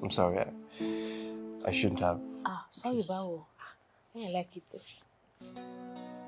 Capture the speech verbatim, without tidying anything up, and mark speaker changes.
Speaker 1: I'm sorry. I, I shouldn't have.
Speaker 2: Ah, sorry, Bao. I like it.